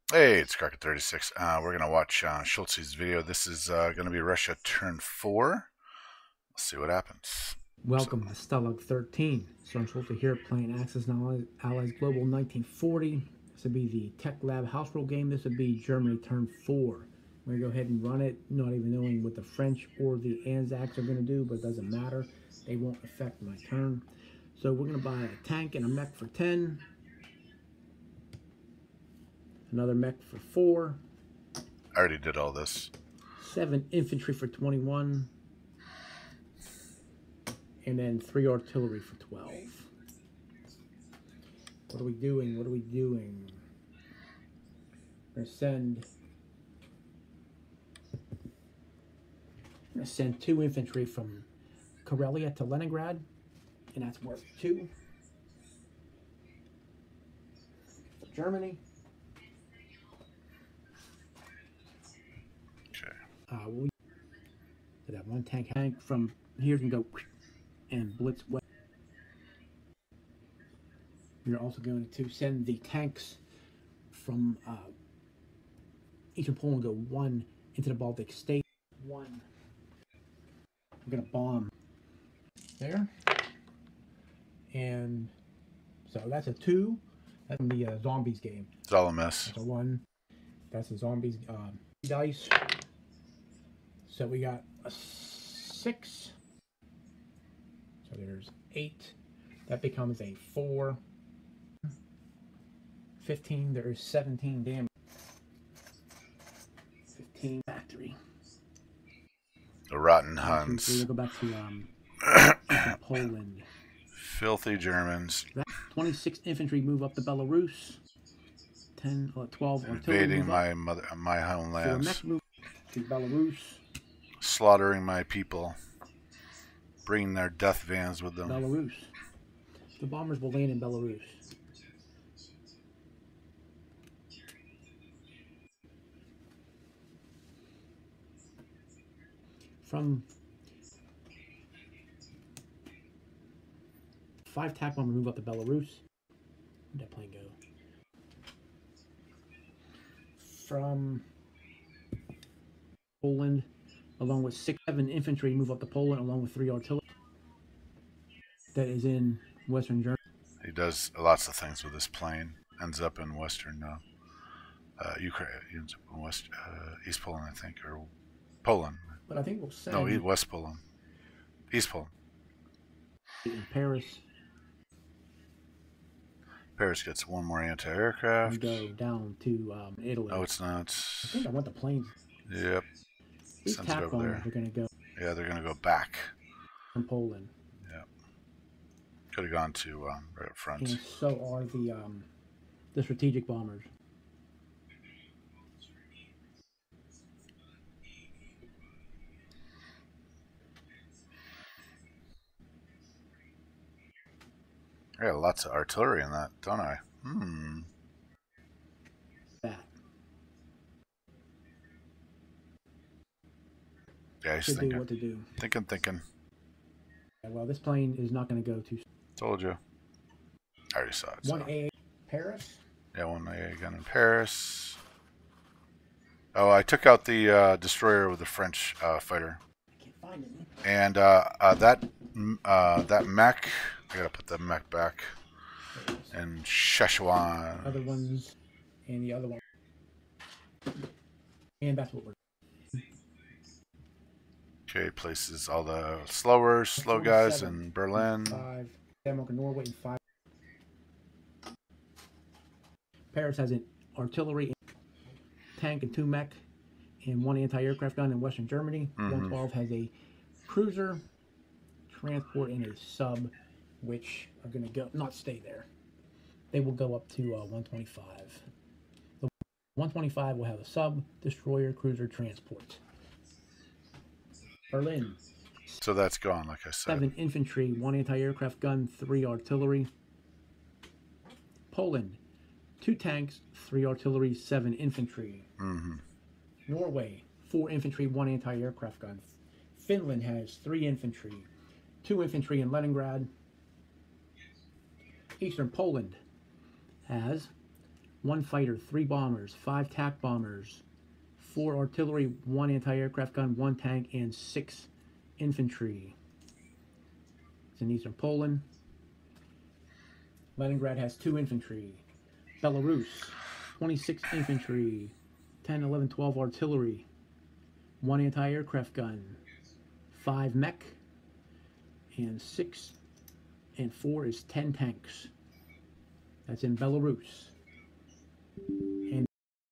Hey, it's Crockett36. We're going to watch Schulze's video. This is going to be Russia turn 4. Let's see what happens. Welcome to Stalag 13. Sergeant Schulte here playing Axis and Allies Global 1940. This would be the Tech Lab house rule game. This would be Germany turn 4. We're going to go ahead and run it, not even knowing what the French or the Anzacs are going to do, but it doesn't matter. They won't affect my turn. So we're going to buy a tank and a mech for 10. Another mech for 4. I already did all this. 7 infantry for 21. And then 3 artillery for 12. What are we doing? What are we doing? We're gonna send 2 infantry from Karelia to Leningrad, and that's worth 2. For Germany. Okay. We that 1 tank from here can go and blitz west. We're also going to send the tanks from Eastern Poland, go 1 into the Baltic State. 1. We're going to bomb there. And so that's a 2. That's the zombies game. It's all a mess. That's a 1. That's a zombies dice. So we got a 6. So there's 8. That becomes a 4. 15. There's 17 damage. 15 factory. The rotten Huns. We'll go back to Poland. Filthy Germans. 26 infantry move up to Belarus. 10 or 12 invading my homelands. 4 mech move to Belarus. Slaughtering my people. Bringing their death vans with them. Belarus. The bombers will land in Belarus. From 5 TAC bomber move up to Belarus. Where'd that plane go? From Poland, along with 6-7 infantry, move up to Poland, along with 3 artillery. That is in Western Germany. He does lots of things with this plane. Ends up in Western Ukraine, ends up in East Poland, I think, or Poland. But I think we'll send... No, West Poland. East Poland. In Paris. Paris gets 1 more anti-aircraft. And go down to Italy. No, it's not. I think I want the planes. Yep. These TAC bombers are going to go. Yeah, they're going to go back. From Poland. Yeah. Could have gone to right up front. And so are the strategic bombers. I got lots of artillery in that, don't I? That. Yeah, he's Should thinking. do what to do. Thinking. Yeah, well, this plane is not going to go to... Told you. I already saw it. 1A Paris? Yeah, 1A gun in Paris. Oh, I took out the destroyer with the French fighter. I can't find it. And that mech, I gotta put the mech back. And Szechuan. Other ones, and the other one. And that's what we're... Okay, places all the slow guys in Berlin. 5. Denmark and Norway and 5. Paris has an artillery, tank, and 2 mech, and 1 anti-aircraft gun in Western Germany. 112 has a cruiser, transport, and a sub, which are going to not stay there. They will go up to 125. The 125 will have a sub, destroyer, cruiser, transport. Berlin. So that's gone, like I said. 7 infantry, 1 anti-aircraft gun, 3 artillery. Poland. 2 tanks, 3 artillery, 7 infantry. Norway, 4 infantry, 1 anti-aircraft gun. Finland has 3 infantry, 2 infantry in Leningrad. Eastern Poland has 1 fighter, 3 bombers, 5 tac bombers, 4 artillery, 1 anti-aircraft gun, 1 tank, and 6 infantry. It's in eastern Poland. Leningrad has 2 infantry. Belarus, 26 infantry, 10, 11, 12 artillery, 1 anti-aircraft gun, 5 mech, and 6 and 4 is 10 tanks. That's in Belarus. And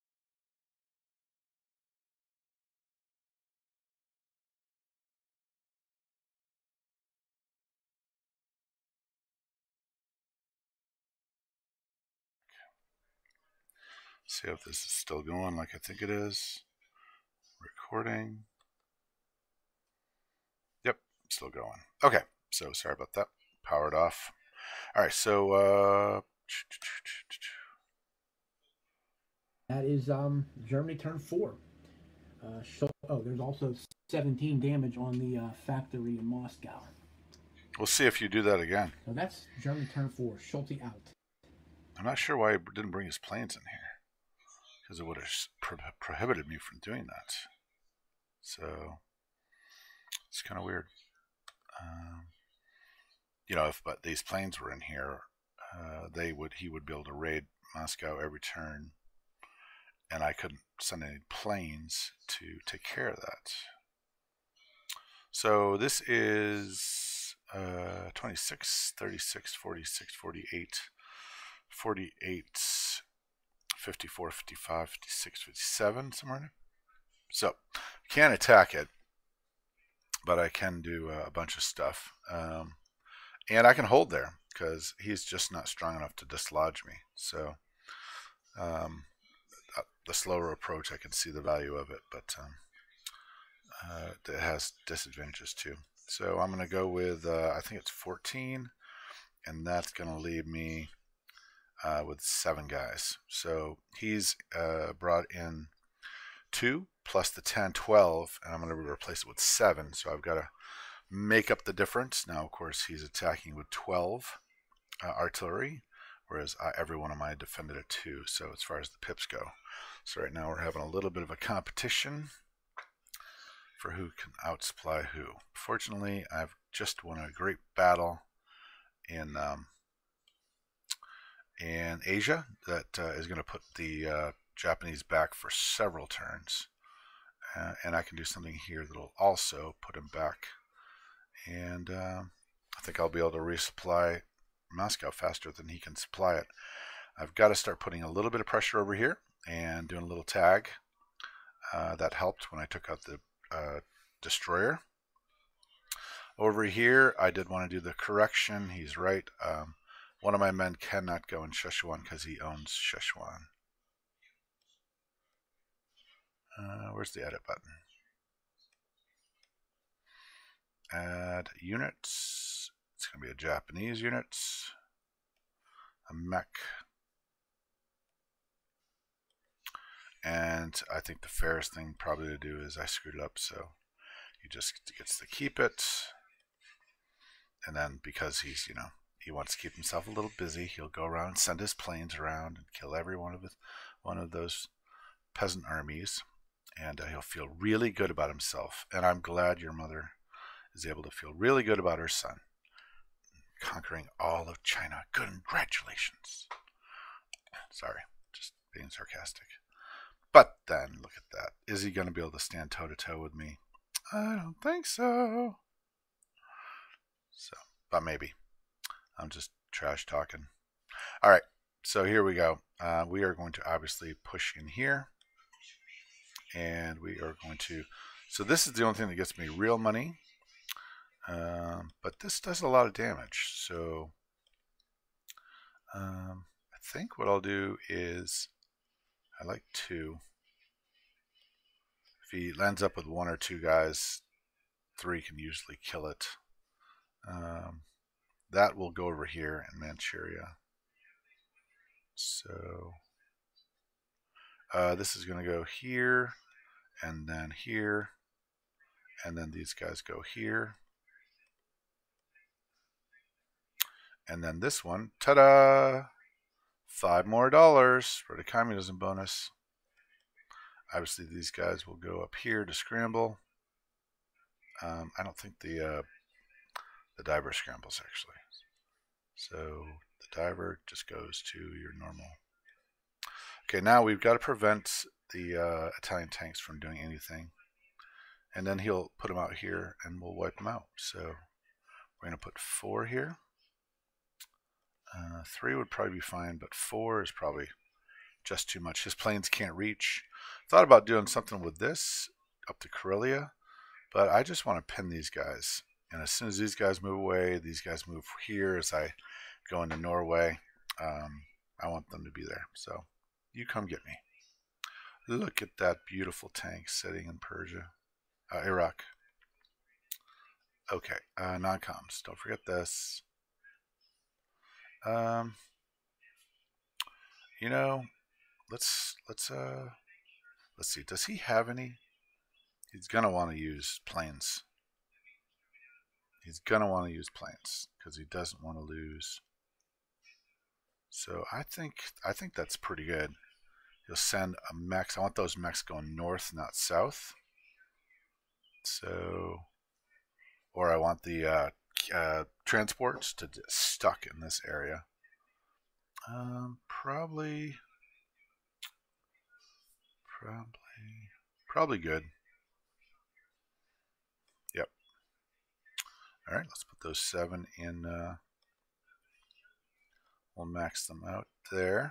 see if this is still going like I think it is. Recording. Yep, still going. Okay, so sorry about that. Powered off. All right, so that is Germany turn 4. There's also 17 damage on the factory in Moscow. We'll see if you do that again. So that's Germany turn 4. Schulte out. I'm not sure why he didn't bring his planes in here, because it would have prohibited me from doing that. So it's kind of weird. You know, if but these planes were in here, he would be able to raid Moscow every turn, and I couldn't send any planes to take care of that. So this is 26, 36, 46, 48, 48, 54, 55, 56, 57, somewhere in there. So can't attack it, but I can do a bunch of stuff. And I can hold there because he's just not strong enough to dislodge me. So the slower approach, I can see the value of it, but it has disadvantages too. So I'm going to go with, I think it's 14, and that's going to leave me with 7 guys. So he's brought in 2 plus the 10, 12, and I'm going to replace it with 7. So I've got to make up the difference. Now, of course, he's attacking with 12 artillery, whereas every one of mine defended at 2. So as far as the pips go, so right now we're having a little bit of a competition for who can outsupply who. Fortunately, I've just won a great battle in Asia that is going to put the Japanese back for several turns, and I can do something here that will also put him back, and I think I'll be able to resupply Moscow faster than he can supply it. I've got to start putting a little bit of pressure over here and doing a little tag. That helped when I took out the destroyer. Over here, I did want to do the correction. He's right. One of my men cannot go in Sichuan because he owns Sichuan. Where's the edit button? Add units. It's going to be a Japanese unit. A mech. And I think the fairest thing probably to do is I screwed it up, so he just gets to keep it. And then because he's, you know, he wants to keep himself a little busy, he'll go around and send his planes around and kill every one of those peasant armies, and he'll feel really good about himself. And I'm glad your mother is able to feel really good about her son conquering all of China. Congratulations. Sorry, just being sarcastic. But then, look at that. Is he going to be able to stand toe-to-toe with me? I don't think so. So, but maybe. I'm just trash talking. All right, so here we go. We are going to obviously push in here. And we are going to... So this is the only thing that gets me real money. But this does a lot of damage. So I think what I'll do is... I like 2. If he lands up with 1 or 2 guys, 3 can usually kill it. That will go over here in Manchuria. So this is going to go here, and then here, and then these guys go here. And then this one, ta-da! $5 more for the communism bonus. Obviously, these guys will go up here to scramble. I don't think the diver scrambles, actually. So the diver just goes to your normal. Okay, now we've got to prevent the Italian tanks from doing anything. And then he'll put them out here, and we'll wipe them out. So we're going to put 4 here. 3 would probably be fine, but 4 is probably just too much. His planes can't reach. Thought about doing something with this up to Karelia, but I just want to pin these guys. And as soon as these guys move away, these guys move here as I go into Norway. I want them to be there. So you come get me. Look at that beautiful tank sitting in Persia. Iraq. Okay, non-coms. Don't forget this. You know, let's see. Does he have any? He's gonna want to use planes. He's gonna want to use planes because he doesn't want to lose. So I think that's pretty good. He'll send a mechs. I want those mechs going north, not south. So, or I want the transports to get stuck in this area. Probably good. Yep. All right, let's put those 7 in. We'll max them out there.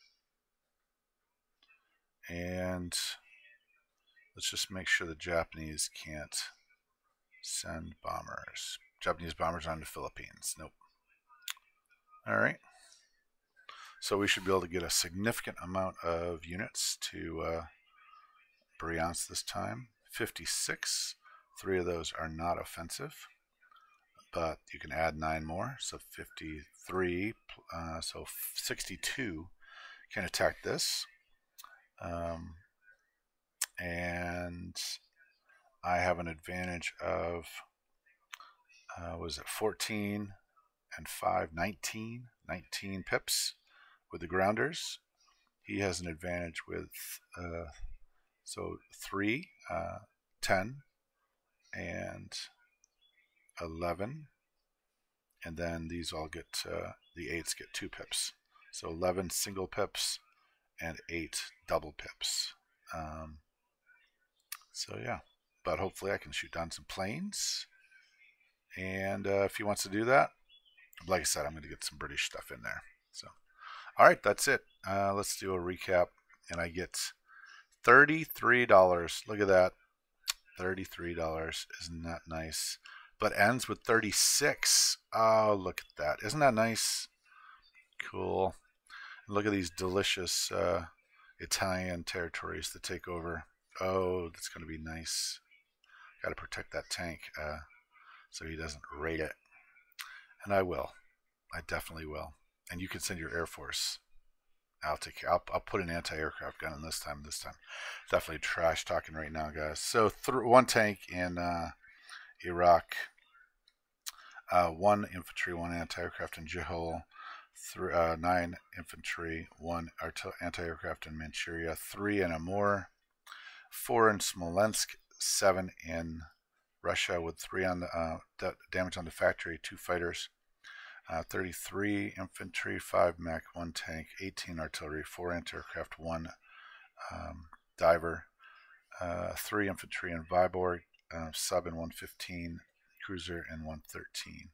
And let's just make sure the Japanese can't send bombers. Japanese bombers on the Philippines. Nope. All right. So we should be able to get a significant amount of units to Bryansk this time. 56. 3 of those are not offensive, but you can add 9 more. So 53. So 62 can attack this. And I have an advantage of, was it 14 and 5, 19 pips with the grounders. He has an advantage with, so 3, 10, and 11. And then these all get, the 8s get 2 pips. So 11 single pips and 8 double pips. So yeah, but hopefully I can shoot down some planes. And if he wants to do that, like I said, I'm going to get some British stuff in there. So, all right, that's it. Let's do a recap. And I get $33. Look at that. $33. Isn't that nice? But ends with 36. Oh, look at that. Isn't that nice? Cool. Look at these delicious Italian territories to take over. Oh, that's going to be nice. Got to protect that tank so he doesn't raid it. And I will. I definitely will. And you can send your Air Force. I'll put an anti-aircraft gun in this time. Definitely trash talking right now, guys. So 1 tank in Iraq, 1 infantry, 1 anti-aircraft in Jehol, 9 infantry, 1 anti-aircraft in Manchuria, 3 in Amur, 4 in Smolensk, 7 in Russia with 3 on the damage on the factory, 2 fighters, 33 infantry, 5 mech, 1 tank, 18 artillery, 4 anti-aircraft, 1 diver, 3 infantry in Vyborg, sub in 115, cruiser in 113.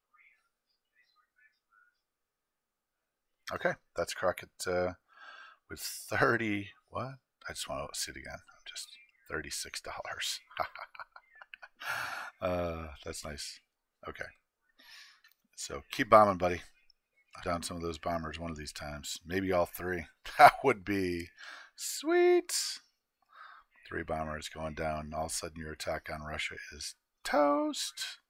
Okay, that's Crockett with 30. What? I just want to see it again. Just $36. That's nice. Okay. So keep bombing, buddy. Down some of those bombers one of these times. Maybe all 3. That would be sweet. 3 bombers going down. All of a sudden your attack on Russia is toast.